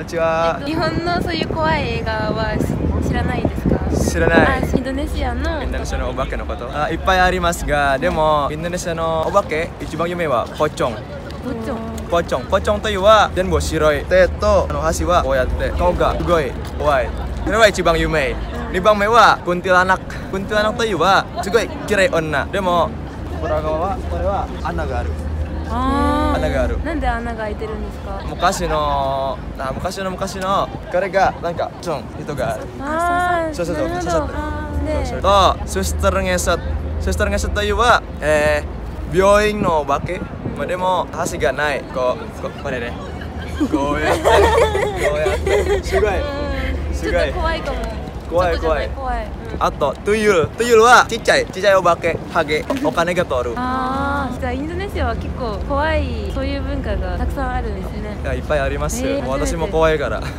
にちは。 日本のそういう怖い映画は知らないですか？ 知らない。 インドネシアのお化けのこと。いっぱいありますが、でもインドネシアのお化け一番有名はポチョン。ポチョンというは全部白い手と箸はこうやって顔がすごい怖い。それは一番有名。2番目はクンティラナクというはすごい綺麗女。でも裏側はこれは穴がある。穴がある。 なんで穴が開いてるんですか？ 昔のこれがなんか人がある。そう刺さってる。とシスターゲセットというは病院のお化け。でも箸がない。これね。こうやってすごい。 ちょっと怖いかも。 怖い。あとトゥユルはちっちゃいお化け、ハゲ、お金が通る。 じゃあインドネシアは結構怖いそういう文化がたくさんあるんですね。 いっぱいあります。私も怖いから。 お化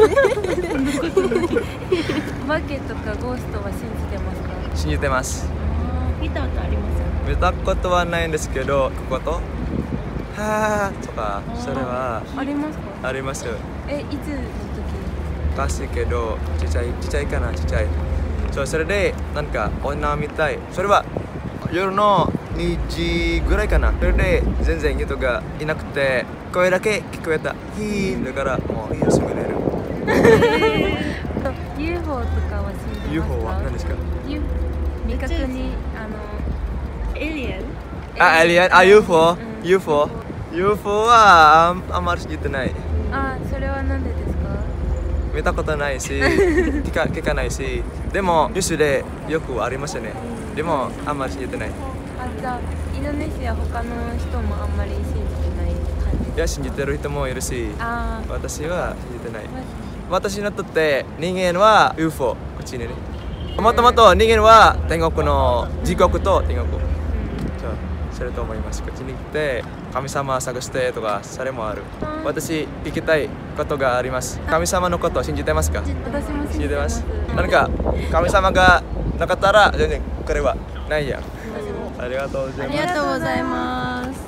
けとかゴーストは信じてますか？ 信じてます。 見たことありますか？ 見たことはないんですけど、こことはーとかそれはありますか？ あります。 いつの時？ 昔けどちっちゃいかな。それでなんか女みたい。それは夜の2時ぐらいかな。それで全然人がいなくて声だけ聞こえた。ヒーだからもういいよすぐ寝る。 UFO とかは信じますか？ UFO は何ですか？ 未確認エイリアン？ UFO はあんまり信じてない。 それはなんでですか？ 見たことないし聞かないし、でもニュースでよくありましたね。でもあんまり信じてない。 じゃあインドネシア他の人もあんまり信じてない感じ？ いや信じてる人もいるし、私は信じてない。私にとって人間は UFO こっちにね。もともと人間は天国の地獄と天国。それと思います。こっちに来て神様探してとかそれもある。私聞きたいことがあります。神様のことを信じてますか？ 私も信じてます。 なんか神様がなかったら全然これはないや。ありがとうございます。 ありがとうございます。